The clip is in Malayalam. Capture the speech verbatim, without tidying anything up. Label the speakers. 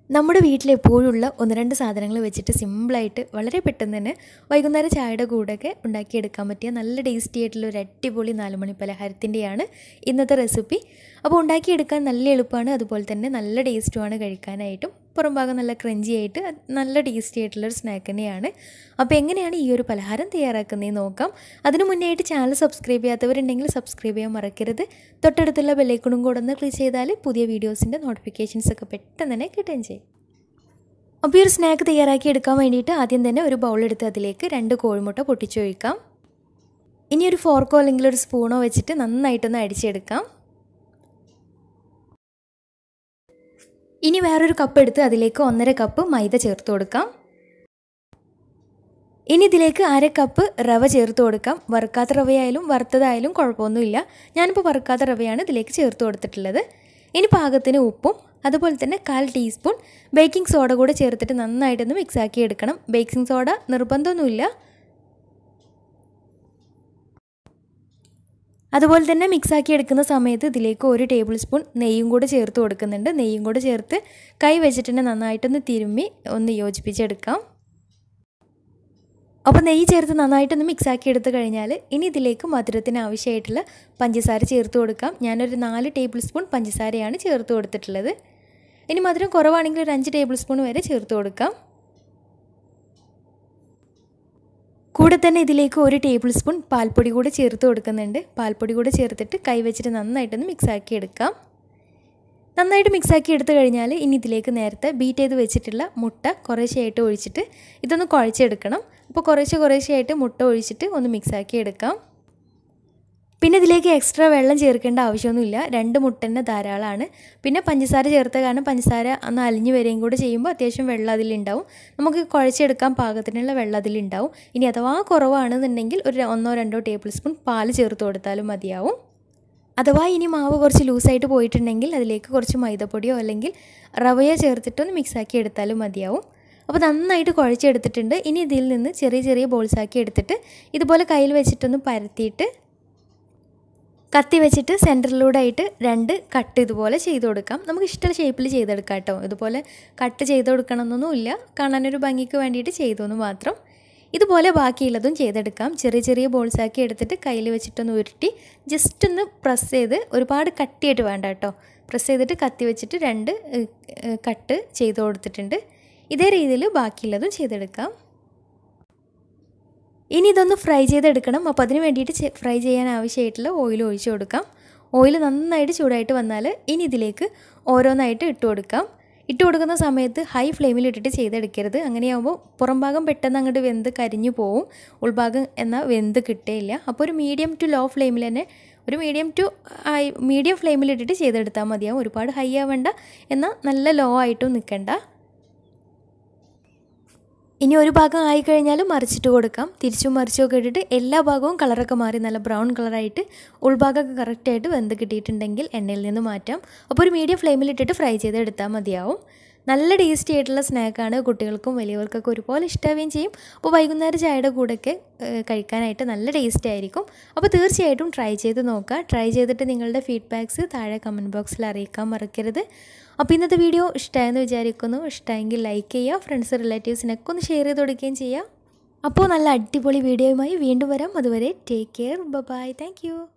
Speaker 1: നമ്മുടെ വീട്ടിൽ എപ്പോഴുള്ള ഒന്ന് രണ്ട് സാധനങ്ങൾ വെച്ചിട്ട് സിമ്പിളായിട്ട് വളരെ പെട്ടെന്ന് തന്നെ വൈകുന്നേരം ചായയുടെ കൂടെയൊക്കെ ഉണ്ടാക്കിയെടുക്കാൻ പറ്റിയ നല്ല ടേസ്റ്റി ആയിട്ടുള്ള ഒരു അടിപൊളി നാലുമണി പലഹാരത്തിൻ്റെയാണ് ഇന്നത്തെ റെസിപ്പി. അപ്പോൾ ഉണ്ടാക്കിയെടുക്കാൻ നല്ല എളുപ്പമാണ്, അതുപോലെ തന്നെ നല്ല ടേസ്റ്റുമാണ് കഴിക്കാനായിട്ടും. പുറം ഭാഗം നല്ല ക്രഞ്ചി ആയിട്ട് നല്ല ടേസ്റ്റി ആയിട്ടുള്ളൊരു സ്നാക്ക് തന്നെയാണ്. അപ്പോൾ എങ്ങനെയാണ് ഈ ഒരു പലഹാരം തയ്യാറാക്കുന്നതെന്ന് നോക്കാം. അതിനു മുന്നേ ആയിട്ട് ചാനൽ സബ്സ്ക്രൈബ് ചെയ്യാത്തവരുണ്ടെങ്കിൽ സബ്സ്ക്രൈബ് ചെയ്യാൻ മറക്കരുത്. തൊട്ടടുത്തുള്ള ബെല്ലൈക്കണും കൂടെ ഒന്ന് ക്ലിക്ക് ചെയ്താൽ പുതിയ വീഡിയോസിൻ്റെ നോട്ടിഫിക്കേഷൻസ് ഒക്കെ പെട്ടെന്ന് തന്നെ കിട്ടുകയും ചെയ്യും. അപ്പോൾ ഈ ഒരു സ്നാക്ക് തയ്യാറാക്കി എടുക്കാൻ വേണ്ടിയിട്ട് ആദ്യം തന്നെ ഒരു ബൗളെടുത്ത് അതിലേക്ക് രണ്ട് കോഴിമുട്ട പൊട്ടിച്ചൊഴിക്കാം. ഇനി ഒരു ഫോർക്കോ അല്ലെങ്കിൽ ഒരു സ്പൂണോ വെച്ചിട്ട് നന്നായിട്ടൊന്ന് അടിച്ചെടുക്കാം. ഇനി വേറൊരു കപ്പ് എടുത്ത് അതിലേക്ക് ഒന്നര കപ്പ് മൈദ ചേർത്ത് കൊടുക്കാം. ഇനി ഇതിലേക്ക് അര കപ്പ് റവ ചേർത്ത് കൊടുക്കാം. വറുക്കാത്ത റവയായാലും വറുത്തതായാലും കുഴപ്പമൊന്നുമില്ല. ഞാനിപ്പോൾ വറുക്കാത്ത റവയാണ് ഇതിലേക്ക് ചേർത്ത് കൊടുത്തിട്ടുള്ളത്. ഇനി പാകത്തിന് ഉപ്പും അതുപോലെ തന്നെ കാൽ ടീസ്പൂൺ ബേക്കിംഗ് സോഡ കൂടെ ചേർത്തിട്ട് നന്നായിട്ടൊന്ന് മിക്സാക്കി എടുക്കണം. ബേക്കിംഗ് സോഡ നിർബന്ധമൊന്നുമില്ല. അതുപോലെ തന്നെ മിക്സാക്കി എടുക്കുന്ന സമയത്ത് ഇതിലേക്ക് ഒരു ടേബിൾ സ്പൂൺ നെയ്യും കൂടെ ചേർത്ത് കൊടുക്കുന്നുണ്ട്. നെയ്യും കൂടെ ചേർത്ത് കൈ വെച്ചിട്ട് തന്നെ നന്നായിട്ടൊന്ന് തിരുമ്മി ഒന്ന് യോജിപ്പിച്ചെടുക്കാം. അപ്പോൾ നെയ്യ് ചേർത്ത് നന്നായിട്ടൊന്ന് മിക്സാക്കി എടുത്ത് കഴിഞ്ഞാൽ ഇനി ഇതിലേക്ക് മധുരത്തിന് ആവശ്യമായിട്ടുള്ള പഞ്ചസാര ചേർത്ത് കൊടുക്കാം. ഞാനൊരു നാല് ടേബിൾ സ്പൂൺ പഞ്ചസാരയാണ് ചേർത്ത് കൊടുത്തിട്ടുള്ളത്. ഇനി മധുരം കുറവാണെങ്കിൽ ഒരു അഞ്ച് ടേബിൾ സ്പൂൺ വരെ ചേർത്ത് കൊടുക്കാം. കൂടെ തന്നെ ഇതിലേക്ക് ഒരു ടേബിൾ സ്പൂൺ പാൽപ്പൊടി കൂടെ ചേർത്ത് കൊടുക്കുന്നുണ്ട്. പാൽപ്പൊടി കൂടെ ചേർത്തിട്ട് കൈ വെച്ചിട്ട് നന്നായിട്ടൊന്ന് മിക്സാക്കി എടുക്കാം. നന്നായിട്ട് മിക്സാക്കി എടുത്തു കഴിഞ്ഞാൽ ഇനി ഇതിലേക്ക് നേരത്തെ ബീറ്റ് ചെയ്ത് വെച്ചിട്ടുള്ള മുട്ട കുറേശ്ശെയായിട്ട് ഒഴിച്ചിട്ട് ഇതൊന്ന് കുഴച്ചെടുക്കണം. അപ്പോൾ കുറേശ്ശെ കുറേശ്ശെയായിട്ട് മുട്ട ഒഴിച്ചിട്ട് ഒന്ന് മിക്സാക്കി എടുക്കാം. പിന്നെ ഇതിലേക്ക് എക്സ്ട്രാ വെള്ളം ചേർക്കേണ്ട ആവശ്യമൊന്നുമില്ല. രണ്ട് മുട്ട തന്നെ ധാരാളമാണ്. പിന്നെ പഞ്ചസാര ചേർത്ത കാരണം പഞ്ചസാര ഒന്ന് അലിഞ്ഞു വരികയും കൂടെ ചെയ്യുമ്പോൾ അത്യാവശ്യം വെള്ളം അതിലുണ്ടാവും. നമുക്ക് കുഴച്ചെടുക്കാൻ പാകത്തിനുള്ള വെള്ളം അതിലുണ്ടാവും. ഇനി അഥവാ കുറവാണെന്നുണ്ടെങ്കിൽ ഒരു ഒന്നോ രണ്ടോ ടേബിൾ സ്പൂൺ പാൽ ചേർത്ത് കൊടുത്താലും മതിയാവും. അഥവാ ഇനി മാവ് കുറച്ച് ലൂസായിട്ട് പോയിട്ടുണ്ടെങ്കിൽ അതിലേക്ക് കുറച്ച് മൈദപ്പൊടിയോ അല്ലെങ്കിൽ റവയോ ചേർത്തിട്ടൊന്ന് മിക്സാക്കി എടുത്താലും മതിയാവും. അപ്പോൾ നന്നായിട്ട് കുഴച്ചെടുത്തിട്ടുണ്ട്. ഇനി ഇതിൽ നിന്ന് ചെറിയ ചെറിയ ബോൾസാക്കി എടുത്തിട്ട് ഇതുപോലെ കയ്യിൽ വെച്ചിട്ടൊന്ന് പരത്തിയിട്ട് കത്തി വെച്ചിട്ട് സെൻറ്ററിലൂടെ ആയിട്ട് രണ്ട് കട്ട് ഇതുപോലെ ചെയ്ത് കൊടുക്കാം. നമുക്ക് ഇഷ്ടമുള്ള ഷേപ്പിൽ ചെയ്തെടുക്കാം കേട്ടോ. ഇതുപോലെ കട്ട് ചെയ്ത് കൊടുക്കണമെന്നൊന്നുമില്ല, കാണാനൊരു ഭംഗിക്ക് വേണ്ടിയിട്ട് ചെയ്തോന്ന് മാത്രം. ഇതുപോലെ ബാക്കിയുള്ളതും ചെയ്തെടുക്കാം. ചെറിയ ചെറിയ ബോൾസാക്കി എടുത്തിട്ട് കയ്യിൽ വെച്ചിട്ടൊന്ന് ഉരുട്ടി ജസ്റ്റ് ഒന്ന് പ്രസ് ചെയ്ത്, ഒരുപാട് കട്ടിയായിട്ട് വേണ്ട കേട്ടോ, പ്രസ് ചെയ്തിട്ട് കത്തി വെച്ചിട്ട് രണ്ട് കട്ട് ചെയ്ത് കൊടുത്തിട്ടുണ്ട്. ഇതേ രീതിയിൽ ബാക്കിയുള്ളതും ചെയ്തെടുക്കാം. ഇനി ഇതൊന്ന് ഫ്രൈ ചെയ്തെടുക്കണം. അപ്പോൾ അതിന് വേണ്ടിയിട്ട് ഫ്രൈ ചെയ്യാൻ ആവശ്യമായിട്ടുള്ള ഓയിൽ ഒഴിച്ച് കൊടുക്കാം. ഓയിൽ നന്നായിട്ട് ചൂടായിട്ട് വന്നാൽ ഇനി ഇതിലേക്ക് ഓരോന്നായിട്ട് ഇട്ട് കൊടുക്കാം. ഇട്ട് കൊടുക്കുന്ന സമയത്ത് ഹൈ ഫ്ലെയിമിൽ ഇട്ടിട്ട് ചെയ്തെടുക്കരുത്. അങ്ങനെയാകുമ്പോൾ പുറം ഭാഗം പെട്ടെന്ന് അങ്ങോട്ട് വെന്ത് കരിഞ്ഞു പോവും, ഉൾഭാഗം എന്നാൽ വെന്ത് കിട്ടുകയില്ല. അപ്പോൾ ഒരു മീഡിയം ടു ലോ ഫ്ലെയിമിൽ തന്നെ, ഒരു മീഡിയം ടു ഹൈ മീഡിയം ഫ്ലെയിമിൽ ഇട്ടിട്ട് ചെയ്തെടുത്താൽ മതിയാവും. ഒരുപാട് ഹൈ ആവേണ്ട, എന്നാൽ നല്ല ലോ ആയിട്ടും നിൽക്കണ്ട. ഇനി ഒരു ഭാഗം ആയിക്കഴിഞ്ഞാലും മറിച്ചിട്ട് കൊടുക്കാം. തിരിച്ചും മറിച്ചുമൊക്കെ ഇട്ടിട്ട് എല്ലാ ഭാഗവും കളറൊക്കെ മാറി നല്ല ബ്രൗൺ കളറായിട്ട് ഉൾഭാഗമൊക്കെ കറക്റ്റായിട്ട് വെന്ത് കിട്ടിയിട്ടുണ്ടെങ്കിൽ എണ്ണയിൽ നിന്ന് മാറ്റാം. അപ്പോൾ ഒരു മീഡിയം ഫ്ലെയിമിൽ ഇട്ടിട്ട് ഫ്രൈ ചെയ്തെടുത്താൽ മതിയാവും. നല്ല ടേസ്റ്റി ആയിട്ടുള്ള സ്നാക്കാണ്. കുട്ടികൾക്കും വലിയവർക്കൊക്കെ ഒരുപോലെ ഇഷ്ടാവുകയും ചെയ്യും. അപ്പോൾ വൈകുന്നേരം ചായയുടെ കൂടെയൊക്കെ കഴിക്കാനായിട്ട് നല്ല ടേസ്റ്റി ആയിരിക്കും. അപ്പോൾ തീർച്ചയായിട്ടും ട്രൈ ചെയ്ത് നോക്കുക. ട്രൈ ചെയ്തിട്ട് നിങ്ങളുടെ ഫീഡ്ബാക്ക്സ് താഴെ കമൻറ്റ് ബോക്സിൽ അറിയിക്കാൻ മറക്കരുത്. അപ്പോൾ ഇന്നത്തെ വീഡിയോ ഇഷ്ടമായെന്ന് വിചാരിക്കുന്നു. ഇഷ്ടമായെങ്കിൽ ലൈക്ക് ചെയ്യുക, ഫ്രണ്ട്സ് റിലേറ്റീവ്സിനൊക്കെ ഒന്ന് ഷെയർ ചെയ്ത് കൊടുക്കുകയും ചെയ്യുക. അപ്പോൾ നല്ല അടിപൊളി വീഡിയോയുമായി വീണ്ടും വരാം. അതുവരെ take care, bye, thank U.